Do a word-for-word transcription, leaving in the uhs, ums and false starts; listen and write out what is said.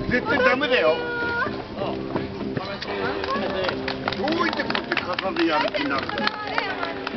絶対ダメだよ。どういってこうやって飾るやる気になるんだよ。